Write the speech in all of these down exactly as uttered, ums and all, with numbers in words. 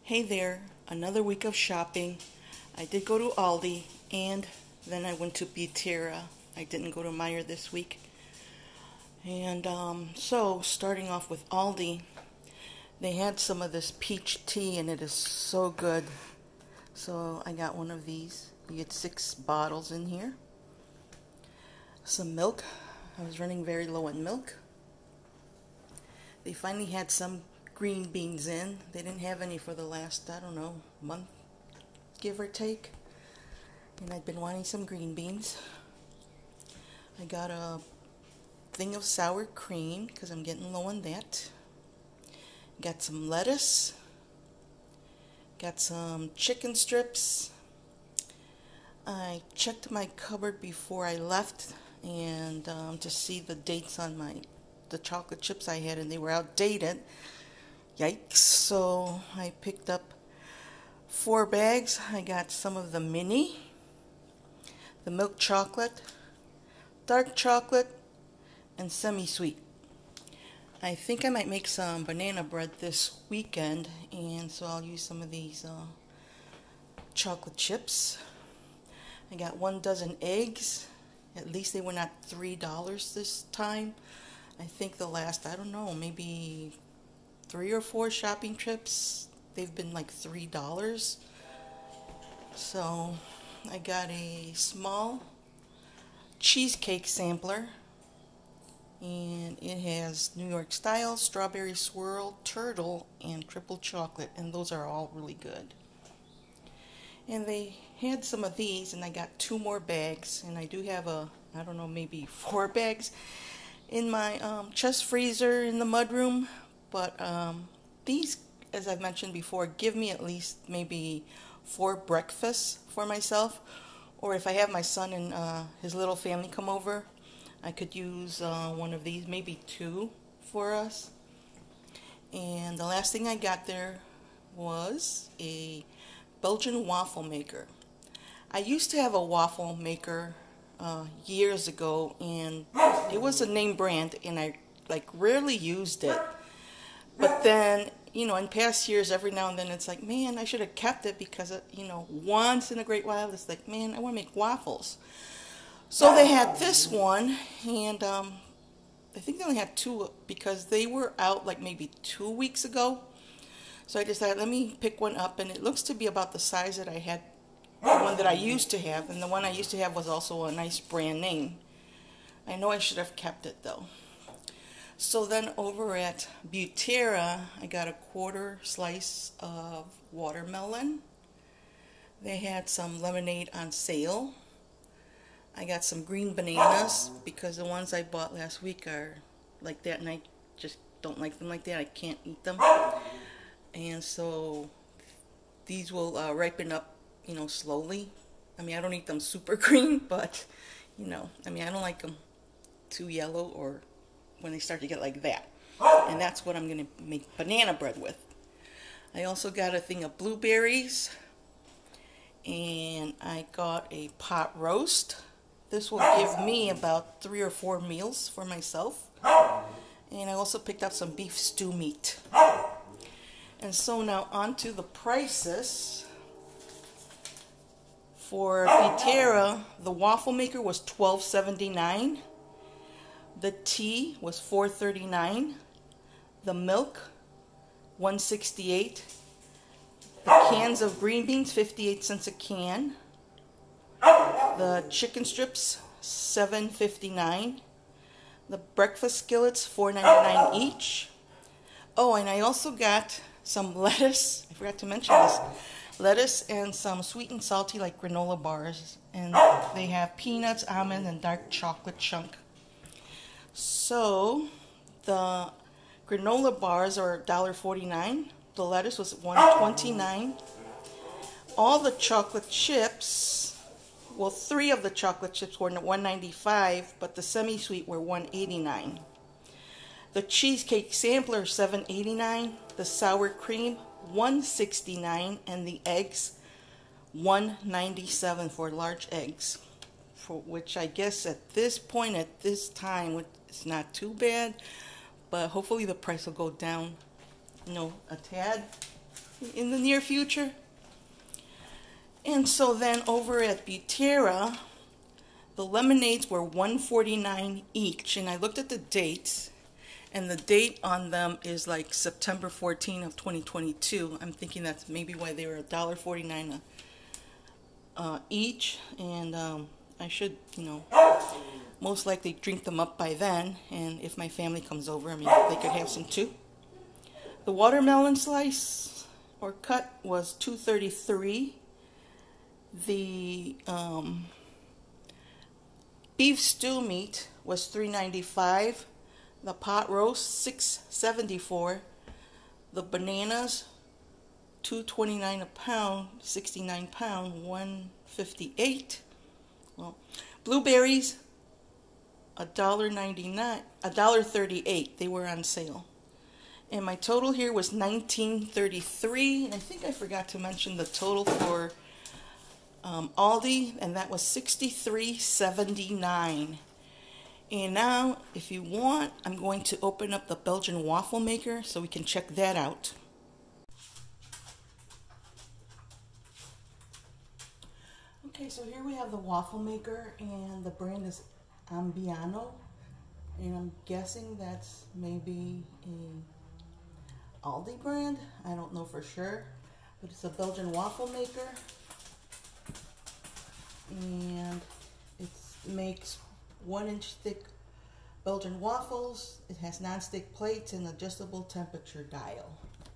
Hey there, another week of shopping. I did go to ALDI and then I went to Butera. I didn't go to Meijer this week. And um, so starting off with ALDI, they had some of this peach tea and it is so good. So I got one of these. You get six bottles in here. Some milk. I was running very low on milk. They finally had some green beans in. They didn't have any for the last, I don't know, month, give or take. And I've been wanting some green beans. I got a thing of sour cream because I'm getting low on that. Got some lettuce. Got some chicken strips. I checked my cupboard before I left and um, to see the dates on my the chocolate chips I had, and they were outdated. Yikes. So I picked up four bags. I got some of the mini, the milk chocolate, dark chocolate, and semi-sweet. I think I might make some banana bread this weekend, and so I'll use some of these uh, chocolate chips. I got one dozen eggs. At least they were not three dollars this time. I think the last, I don't know, maybe three or four shopping trips, they've been like three dollars. So I got a small cheesecake sampler, and it has New York style, strawberry swirl, turtle, and triple chocolate, and those are all really good. And they had some of these, and I got two more bags, and I do have a, I don't know, maybe four bags in my um, chest freezer in the mudroom. But um, these, as I've mentioned before, give me at least maybe four breakfasts for myself. Or if I have my son and uh, his little family come over, I could use uh, one of these, maybe two for us. And the last thing I got there was a Belgian Waffle Maker. I used to have a waffle maker uh, years ago, and it was a name brand, and I like rarely used it. But then, you know, in past years, every now and then, it's like, man, I should have kept it because, it, you know, once in a great while, it's like, man, I want to make waffles. So they had this one, and um, I think they only had two because they were out like maybe two weeks ago. So I decided, let me pick one up, and it looks to be about the size that I had, the one that I used to have, and the one I used to have was also a nice brand name. I know I should have kept it, though. So then over at Butera, I got a quarter slice of watermelon. They had some lemonade on sale. I got some green bananas because the ones I bought last week are like that, and I just don't like them like that. I can't eat them. And so these will uh, ripen up, you know, slowly. I mean, I don't eat them super green, but, you know, I mean, I don't like them too yellow or when they start to get like that. And that's what I'm going to make banana bread with. I also got a thing of blueberries, and I got a pot roast. This will give me about three or four meals for myself. And I also picked up some beef stew meat. And so now on to the prices. For Butera, the waffle maker was twelve seventy-nine. The tea was four thirty-nine. The milk, one sixty-eight. The cans of green beans, fifty-eight cents a can. The chicken strips, seven fifty-nine. The breakfast skillets, four ninety-nine each. Oh, and I also got some lettuce. I forgot to mention this. Lettuce and some sweet and salty like granola bars. And they have peanuts, almond, and dark chocolate chunk. So the granola bars are one forty-nine. The lettuce was one twenty-nine. All the chocolate chips, well, three of the chocolate chips were one ninety-five, but the semi-sweet were one eighty-nine. The cheesecake sampler, seven eighty-nine. The sour cream, one sixty-nine, and the eggs, one ninety-seven for large eggs. For which I guess at this point, at this time, it's not too bad, but hopefully the price will go down, you know, a tad. in the near future. And so then over at Butera, the lemonades were one forty-nine each, and I looked at the dates, and the date on them is like September fourteenth of twenty twenty-two. I'm thinking that's maybe why they were one forty-nine uh, each, and um, I should, you know, most likely drink them up by then, and if my family comes over, I mean, they could have some too. The watermelon slice or cut was two thirty-three. The um, beef stew meat was three ninety-five. The pot roast six seventy-four. The bananas two twenty-nine a pound, sixty-nine pound, one fifty-eight. Well, blueberries a dollar ninety-nine, a dollar thirty-eight. They were on sale. And my total here was nineteen thirty-three. And I think I forgot to mention the total for um, Aldi, and that was sixty-three seventy-nine. And now, if you want, I'm going to open up the Belgian Waffle Maker so we can check that out. Okay, so here we have the waffle maker, and the brand is Ambiano, and I'm guessing that's maybe a Aldi brand. I don't know for sure, but it's a Belgian waffle maker, and it makes one inch thick Belgian waffles. It has non-stick plates and adjustable temperature dial.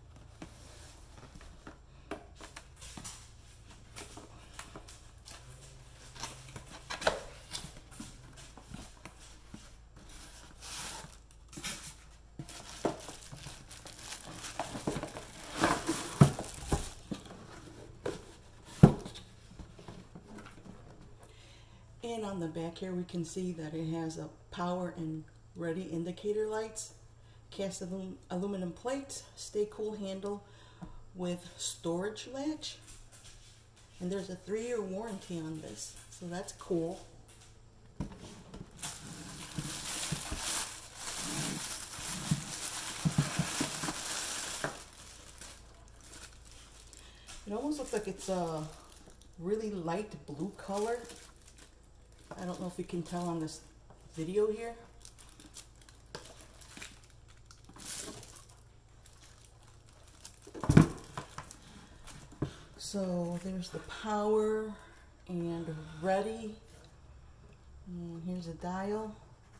And on the back here we can see that it has a power and ready indicator lights, cast alum aluminum plates, stay cool handle with storage latch, and there's a three-year warranty on this, so that's cool. It almost looks like it's a really light blue color. I don't know if you can tell on this video here. So there's the power and ready. And here's a dial.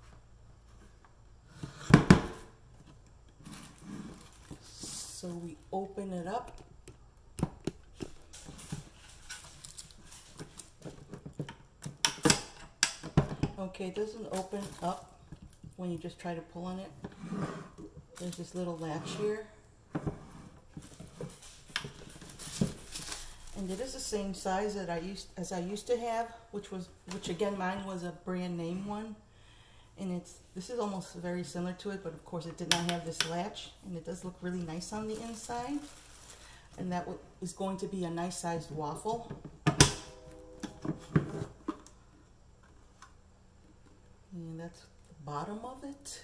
So we open it up. Okay, it doesn't open up when you just try to pull on it. There's this little latch here. And it is the same size that I used as I used to have, which was which again mine was a brand name one. And it's this is almost very similar to it, but of course it did not have this latch, and it does look really nice on the inside. And that is going to be a nice sized waffle. And that's the bottom of it.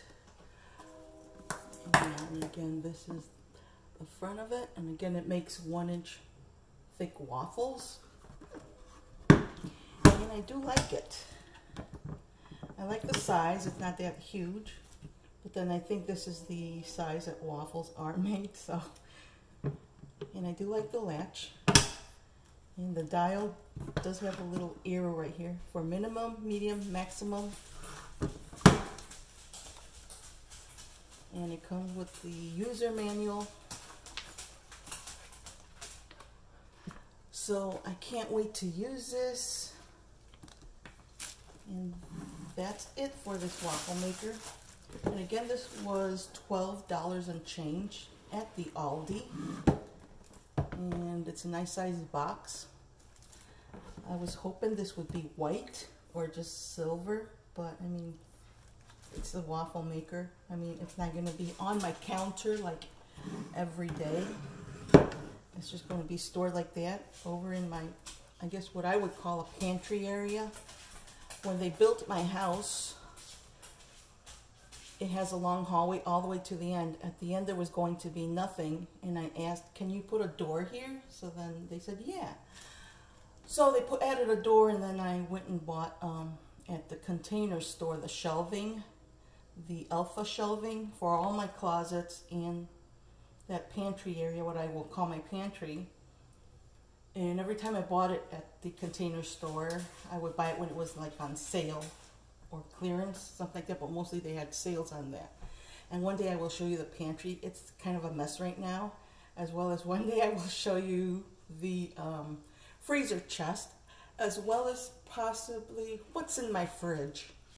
And again, this is the front of it. And again, it makes one inch thick waffles. And I do like it. I like the size. It's not that huge. But then I think this is the size that waffles are made. So, and I do like the latch. And the dial does have a little arrow right here for minimum, medium, maximum. And it comes with the user manual. So I can't wait to use this. And that's it for this waffle maker. And again, this was twelve dollars and change at the Aldi. And it's a nice sized box. I was hoping this would be white or just silver, but I mean, it's a waffle maker. I mean, it's not going to be on my counter like every day. It's just going to be stored like that over in my, I guess what I would call a pantry area. When they built my house, it has a long hallway all the way to the end. At the end there was going to be nothing, and I asked, can you put a door here? So then they said, yeah. So they put added a door, and then I went and bought um, at the Container Store the shelving, the 𝗟𝗧 shelving for all my closets and that pantry area, what I will call my pantry. And every time I bought it at the Container Store, I would buy it when it was like on sale or clearance, something like that, but mostly they had sales on that. And one day I will show you the pantry. It's kind of a mess right now, as well as one day I will show you the um, freezer chest, as well as possibly what's in my fridge.